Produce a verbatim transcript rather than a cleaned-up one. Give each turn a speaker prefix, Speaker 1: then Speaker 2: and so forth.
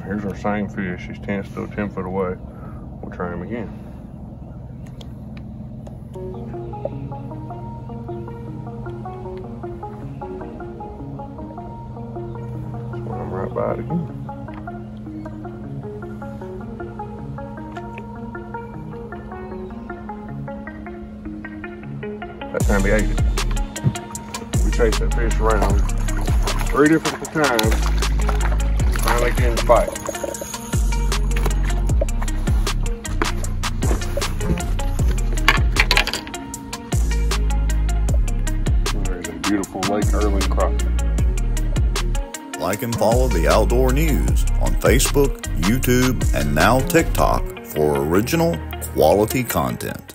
Speaker 1: here's our same fish. He's ten, still ten foot away. We'll try him again. Swim right by it again. That time he ate it. We chased that fish around three different times, finally getting the bite. There's a beautiful Lake Erling crappie.
Speaker 2: Like and follow the Outdoor News on Facebook, YouTube, and now TikTok for original quality content.